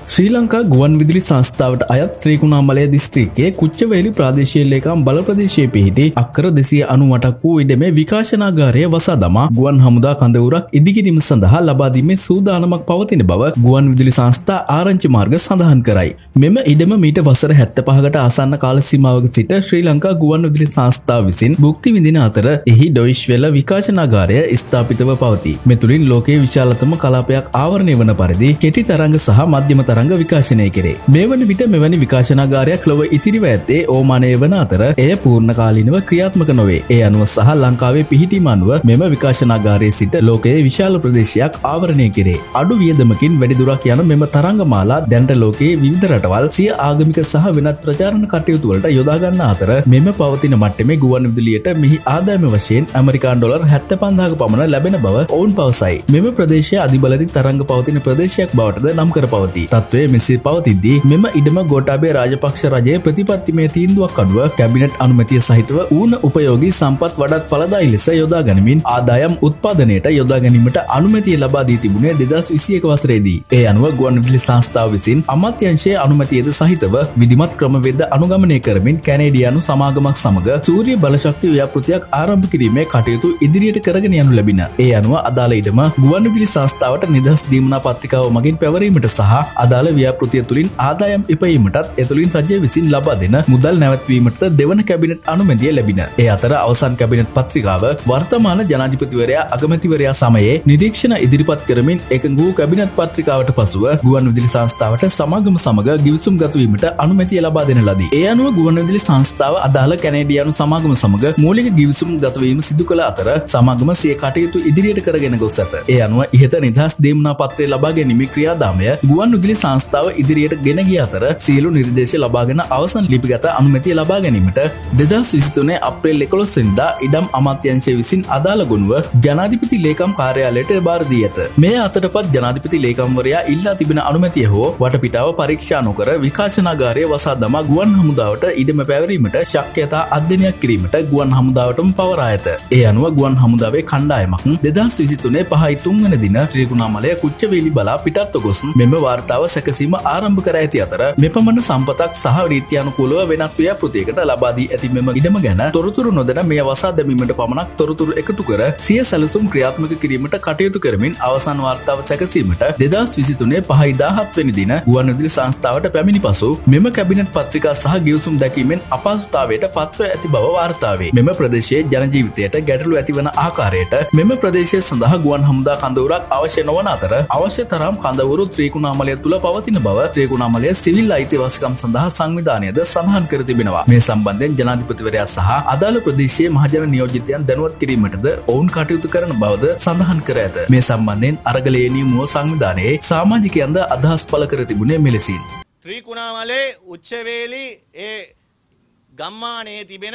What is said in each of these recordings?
ශ්‍රී ලංකා ගුවන් විදුලි සංස්ථාවට අයත් ත්‍රිකුණාමලය දිස්ත්‍රික්කයේ කුච්චවේලි ප්‍රාදේශීය ලේකම් බල ප්‍රදේශයේ පිහිටි අක්කර 298ක් වූ ඉඩමේ විකාශනාගාරය වසා දමා ගුවන් හමුදා කඳවුරක් ඉදිකිරීම සඳහා ලබා දීමේ සූදානමක් පවතින බව ගුවන් විදුලි සංස්ථා ආරංචි මාර්ග සඳහන් කරයි. මෙම ඉඩම මීට වසර 75කට ආසන්න කාල සීමාවක සිට ශ්‍රී ලංකා ගුවන් විදුලි සංස්ථාව විසින් භුක්ති විඳින අතර එහි ඩොයිෂ් වෙල විකාශනාගාරය ස්ථාපිතව පවතී. මෙතුළින් ලෝකයේ විශාලතම කලාපයක් ආවරණය වන පරිදි කෙටි තරංග සහ මධ්‍යම තරංග විකාශනය කෙරේ. මේ වන විට මෙවැනි විකාශනාගාරයක් ලොව ඉතිරිව ඇත්තේ ඕමානය වන අතර එය පූර්ණකාලීනව ක්‍රියාත්මක නොවේ. ඒ අනුව සහ ලංකාවේ පිහිටීම අනුව මෙම විකාශනාගාරයේ සිට ලෝකයේ විශාල ප්‍රදේශයක් ආවරණය කෙරේ. අඩු වියදමකින් වැඩිදුරක් යන මෙම තරංගමාලා දැනට ලෝකයේ විවිධ රටවල් සිය ආගමික සහ වෙනත් ප්‍රචාරණ කටයුතු වලට යොදා ගන්න අතර මෙම පවතින මට්ටමේ ගුවන් විදුලියට මෙහි ආදායම වශයෙන් ඇමරිකානු ඩොලර් 75000ක පමණ ලැබෙන බව ඔවුන් පවසයි. මෙම ප්‍රදේශය අධිබලධි තරංග පවතින ප්‍රදේශයක් බවටද නම් කර පවතී. තත්ත්වය මෙසේ පවතිද්දී මෙම ඉඩම ගෝඨාභය රාජපක්ෂ රජයේ ප්‍රතිපත්තිමය තීන්දුවක් අනුව කැබිනට් අනුමැතිය සහිතව ඌන උපයෝගී සම්පත් වඩාත් ඵලදායී ලෙස යොදා ගනිමින් ආදායම් උත්පාදනයට යොදා ගැනීමට අනුමැතිය ලබා දී තිබුණේ 2021 වසරේදී. ඒ අනුව ගුවන් විදුලි සංස්ථාව විසින් අමාත්‍යාංශයේ අනුමැතියද සහිතව විධිමත් ක්‍රමවේද අනුගමනය කරමින් කැනේඩියානු සමාගමක් සමග සූර්ය බලශක්ති ව්‍යාපෘතියක් ආරම්භ කිරීමේ කටයුතු ඉදිරියට කරගෙන යනු ලැබින. ඒ අනුව අදාළ ඉඩම ගුවන් විදුලි සංස්ථාවට නිදහස් දීමනා පත්‍රිකාව මගින් පැවරීමට සහ අදාළ ව්‍යාපෘතිය තුළින් ආදායම් ඉපයීමටත් එතුළින් රජය විසින් ලබා දෙන මුදල් නැවැත්වීමට දෙවන කැබිනට් අනුමැතිය ලැබින. ඒ අතර අවසන් කැබිනට් පත්‍රිකාව වර්තමාන ජනාධිපතිවරයා අගමැතිවරයා සමයේ නිරීක්ෂණ ඉදිරිපත් කරමින් එකඟ වූ කැබිනට් පත්‍රිකාවට පසුව ගුවන් විදුලි සංස්ථාවට සමාගම සමග ගිවිසුම් ගතවීමට අනුමැතිය ලබා දෙන ලදී. ඒ අනුව ගුවන් විදුලි සංස්ථාව අදාළ කැනේඩියානු සමාගම සමග මූලික ගිවිසුම් ගතවීම සිදු කළ අතර සමාගම සිය කටයුතු ඉදිරියට කරගෙන ගොස් ඇත. ඒ අනුව ඉහත නිදහස් දීමනා පත්‍රය ලබා ගැනීමේ ක්‍රියාදාමය ගුවන් විදුලි සංස්ථාව ඉදිරියට ගෙන ගිය අතර සියලු නිර්දේශ ලබාගෙන අවසන් ලිපිගත අනුමැතිය ලබා ගැනීමට 2023 අප්‍රේල් 11 වෙනිදා ඉඩම් අමාත්‍යාංශය විසින් අදාළ ගොනුව ජනාධිපති ලේකම් කාර්යාලයට බාර දී ඇත. මේ අතරපත් ජනාධිපති ලේකම්වරයා ඉල්ලා තිබෙන අනුමැතිය හෝ වටපිටාව පරීක්ෂා නොකර විකාශනාගාරය වසා දමා ගුවන් හමුදාවට ඉඩම පැවරීමට ශක්‍යතා අධ්‍යයනයක් කිරීමට ගුවන් හමුදාවටම පවරා ඇත. ඒ අනුව ගුවන් හමුදාවේ කණ්ඩායමක් 2023 5 වෙනි දින ත්‍රිකුණාමලය කුච්චවේලි බලා පිටත්ව ගොස් මෙම වාර්තාව සැකසීම ආරම්භ කර ඇති අතර මෙපමණ සම්පතක් සහ නීත්‍යානුකූලව වෙනත් ව්‍යාපෘතියකට ලබා දී ඇති මෙම ඉඩම ගැන තොරතුරු නොදැන මෙය වසා දැමීමට පමණක් තොරතුරු එකතු කර සිය සැලසුම් ක්‍රියාත්මක කිරීමට කටයුතු කරමින් අවසන් වාර්තාව සැකසීමට 2023 5 17 වෙනි දින ගුවන් විදුලි සංස්ථාවට පැමිණි පසු මෙම කැබිනට් පත්‍රිකා සහ ගිවිසුම් දැකීමෙන් අපහසුතාවයට පත්ව ඇති බව වාර්තා වේ. මෙම ප්‍රදේශයේ ජන ජීවිතයට ගැටලු ඇතිවන ආකාරයට මෙම ප්‍රදේශය සඳහා ගුවන් හමුදා කඳවුරක් අවශ්‍ය නොවන අතර අවශ්‍ය තරම් කඳවුරු ත්‍රිකුණාමලය තුල පවතින බව ත්‍රිකුණාමලය සිවිල් අයිතිවාසිකම් සඳහා සංවිධානයද සඳහන් කර තිබෙනවා. මේ සම්බන්ධයෙන් ජනාධිපතිවරයා සහ අදාළ ප්‍රදේශයේ මහජන නියෝජිතයන් දැනුවත් කිරීමටද ඔවුන් කටයුතු කරන බවද සඳහන් කර ඇත. මේ සම්බන්ධයෙන් අරගලයේ මුව සංවිධානයේ සමාජිකයන්ද අදහස් පළ කර තිබුණේ මෙලෙසින්. ත්‍රිකුණාමලේ උච්චවේලි ඒ ගම්මානයේ තිබෙන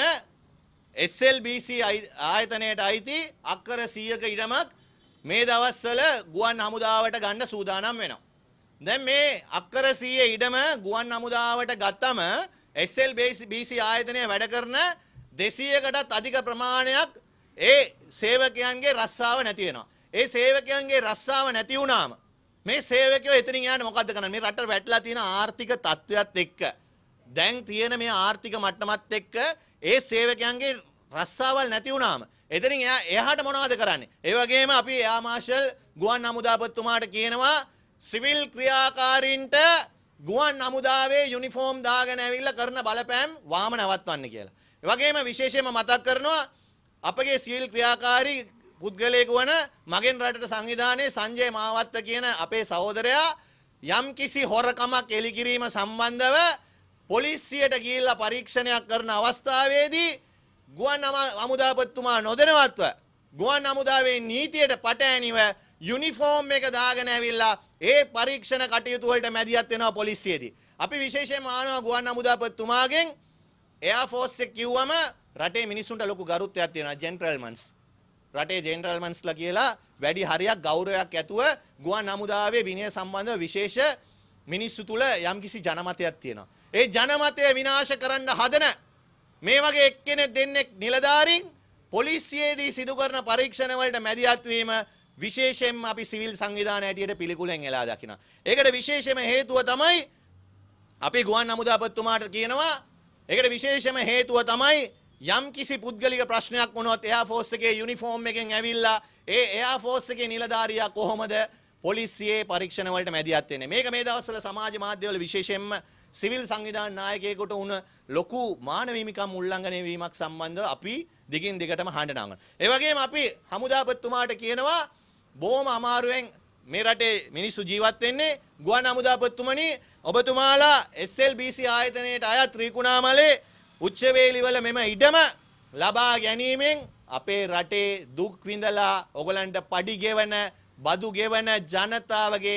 SLBC ආයතනයට අයිති අක්කර 100ක ඉඩමක් මේ දවස්වල ගුවන් හමුදාවට ගන්න සූදානම් වෙනවා. දැන් මේ අක්කර 100 ඉඩම ගුවන් හමුදාවට ගත්තම SLBC ආයතනය වැඩ කරන 200කටත් අධික ප්‍රමාණයක් ඒ සේවකයන්ගේ රස්සාව නැති වෙනවා. ඒ සේවකයන්ගේ රස්සාව නැති වුණාම මේ සේවකයෝ එතනින් යන්නේ මොකද්ද කරන්නේ? මේ රටට වැටලා තියෙන ආර්ථික තත්ත්වයක් එක්ක දැන් තියෙන මේ ආර්ථික මට්ටමත් එක්ක ඒ සේවකයන්ගේ රස්සාවල් නැති වුණාම එතනින් එහාට මොනවද කරන්නේ? ඒ වගේම අපි එයා මාෂල් ගුවන් හමුදාපතිතුමාට කියනවා සිවිල් ක්‍රියාකාරීන්ට ගුවන් හමුදාවේ යුනිෆෝම් දාගෙන ඇවිල්ලා කරන බලපෑම් වාම නවත්වන්න කියලා. ඒ වගේම විශේෂයෙන්ම මතක් කරනවා අපගේ සිවිල් ක්‍රියාකාරී පුද්ගලයෙකු වන මගෙන් රටට සංවිධානයේ සංජය මාවත්ත කියන අපේ සහෝදරයා යම් කිසි හොරකමක් එලිකිරීම සම්බන්ධව පොලිසියට ගිහිල්ලා පරීක්ෂණයක් කරන අවස්ථාවේදී ගුවන් හමුදාපතිතුමා නොදැනුවත්ව ගුවන් හමුදාවේ නීතියට පටහැනිව යුනිෆෝම් එක දාගෙන ඇවිල්ලා ඒ පරීක්ෂණ කටයුතු වලට මැදිහත් වෙනවා පොලිසියේදී. අපි විශේෂයෙන්ම ආනවා ගුවන් හමුදාපතිතුමාගෙන් එයා ෆෝස් එක කිව්වම රටේ මිනිස්සුන්ට ලොකු ගරුත්වයක් තියෙනවා ජෙනරල්මන්ස්. රටේ ජෙනරල්මන්ස්ලා කියලා වැඩි හරියක් ගෞරවයක් ඇතුව ගුවන් හමුදාවේ විනය සම්බන්ධව විශේෂ මිනිස්සු තුල යම්කිසි ජනමතයක් තියෙනවා. ඒ ජනමතය විනාශ කරන්න හදන මේ වගේ එක්කෙනෙක් දෙන්නෙක් නිලධාරීන් පොලිසියේදී සිදු කරන පරීක්ෂණ වලට මැදිහත් වීම විශේෂයෙන්ම අපි සිවිල් සංවිධාන හැටියට පිළිකුලෙන් එලා දකිනවා. ඒකට විශේෂම හේතුව තමයි අපි ගුවන් හමුදාපතිතුමාට කියනවා. ඒකට විශේෂම හේතුව තමයි යම් කිසි පුද්ගලික ප්‍රශ්නයක් වුණොත් එයා ෆෝස් එකේ යුනිෆෝම් එකෙන් ඇවිල්ලා ඒ එයා ෆෝස් එකේ නිලධාරියා කොහොමද පොලිසියේ පරීක්ෂණ වලට මැදිහත් වෙන්නේ. මේක මේ දවස්වල සමාජ මාධ්‍යවල විශේෂයෙන්ම සිවිල් සංවිධාන නායකයෙකුට වුණ ලොකු මානව හිමිකම් උල්ලංඝනය වීමක් සම්බන්ධව අපි දිගින් දිගටම හඬ නගනවා. ඒ වගේම අපි හමුදාපතිතුමාට කියනවා බොහොම අමාරුවෙන් මේ රටේ මිනිස්සු ජීවත් වෙන්නේ. ගුවන් හමුදාපතිතුමනි ඔබතුමාලා SLBC ආයතනයේට අයත් ත්‍රිකුණාමලේ උච්චවේලිවල මෙම ඉඩම ලබා ගැනීමෙන් අපේ රටේ දුක් විඳලා ඔයගලන්ට පඩි ගෙවන බදු ගෙවන ජනතාවගේ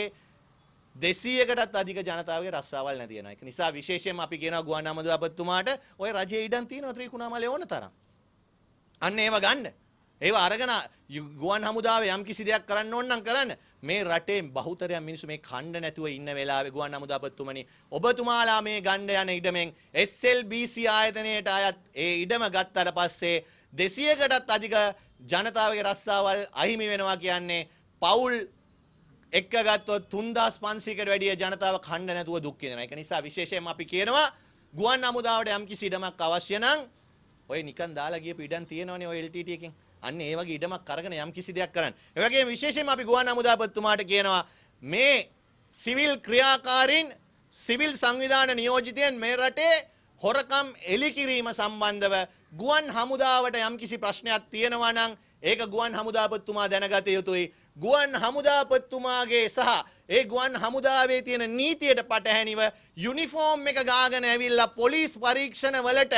200කටත් අධික ජනතාවගේ රස්සාවල් නැති වෙනවා. ඒක නිසා විශේෂයෙන්ම අපි කියනවා ගුවන් හමුදාපතිතුමාට ඔය රජයේ ඉඩම් තියෙනවා ත්‍රිකුණාමලේ ඕන තරම්. අන්න ඒව ගන්න. ඒව අරගෙන ගුවන් හමුදාවේ යම් කිසි දෙයක් කරන්න ඕන නම් කරන්න. මේ රටේ බහුතරයක් මිනිස්සු මේ කණ්ඩ නැතුව ඉන්න වෙලාවේ ගුවන් හමුදාපතිතුමනි ඔබතුමාලා මේ ගණ්ඩ යන ඉඩමෙන් SLBC ආයතනයේට අයත් ඒ ඉඩම ගත්තට පස්සේ 200කටත් අධික ජනතාවගේ රස්සාවල් අහිමි වෙනවා කියන්නේ පවුල් එක්ක ගත්තොත් 3500කට වැඩිය ජනතාව කණ්ඩ නැතුව දුක් විඳිනවා. ඒක නිසා විශේෂයෙන්ම අපි කියනවා ගුවන් හමුදාවට යම් කිසි ඉඩමක් අවශ්‍ය නම් ඔය නිකන් දාලා ගියපු ඉඩම් තියෙනවනේ ඔය LTT එකෙන්. අන්න ඒ වගේ ඉඩමක් අරගෙන යම් කිසි දෙයක් කරන්න. ඒ වගේම විශේෂයෙන්ම අපි ගුවන් හමුදාපතිතුමාට කියනවා මේ සිවිල් ක්‍රියාකාරීන් සිවිල් සංවිධාන නියෝජිතයන් මේ රටේ හොරකම් එලි කිරීම සම්බන්ධව ගුවන් හමුදාවට යම් කිසි ප්‍රශ්නයක් තියෙනවා නම් ඒක ගුවන් හමුදාපතිතුමා දැනගත යුතුයි. ගුවන් හමුදාපතිතුමාගේ සහ ඒ ගුවන් හමුදාවේ තියෙන නීතියට පටහැනිව යුනිෆෝම් එක ගාගෙන ඇවිල්ලා පොලිස් පරීක්ෂණ වලට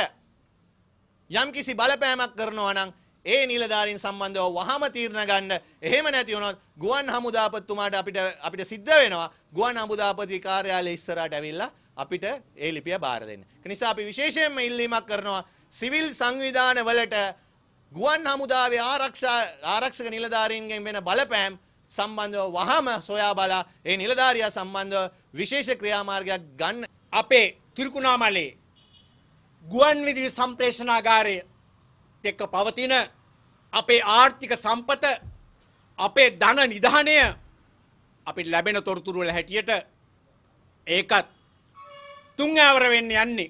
යම් කිසි බලපෑමක් කරනවා නම් ඒ නිලධාරීන් සම්බන්ධව වහම තීරණ ගන්න. එහෙම නැති වුණොත් ගුවන් හමුදාපතිතුමාට අපිට සිද්ධ වෙනවා ගුවන් හමුදාපති කාර්යාලය ඉස්සරහට ඇවිල්ලා අපිට ඒ ලිපිය බාර දෙන්න. ඒ නිසා අපි විශේෂයෙන්ම ඉල්ලීමක් කරනවා සිවිල් සංවිධාන වලට ගුවන් හමුදාවේ ආරක්ෂක නිලධාරීන්ගෙන් වෙන බලපෑම් සම්බන්ධව වහම සොයා බලා ඒ නිලධාරියා සම්බන්ධව විශේෂ ක්‍රියාමාර්ගයක් ගන්න. අපේ ත්‍රිකුණාමලේ ගුවන් විදුලි සම්ප්‍රේෂණාගාරය එක්ක පවතින අපේ ආර්ථික සම්පත අපේ ධන නිධානය අපිට ලැබෙන තොරතුරු වල හැටියට ඒකත් තුන්වර වෙන්න යන්නේ.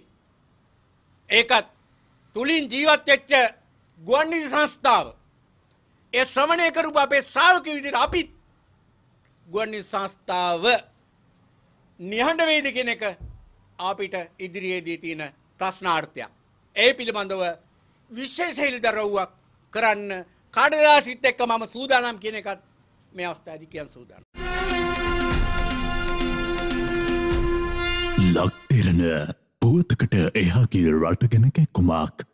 ඒකත් තුලින් ජීවත් වෙච්ච ගුවන් විදුලි සංස්ථාව ඒ ශ්‍රවණය කරපු අපේ ශ්‍රාවකයෝ විදිහට අපිත් ගුවන් විදුලි සංස්ථාව නිහඬ වේද කියන එක අපිට ඉදිරියේදී තියෙන ප්‍රශ්නාර්ථයක්. ඒ පිළිබඳව විශේෂ හෙළිදරව්වක් කරන්න කඩදාසිත් එක්ක මම සූදානම් කියන එකත් මේ අවස්ථාවේදී කියන්න සූදානම්. ලක්තිරණ පුවතකට එහාගේ රට ගැන කැක්කුමක්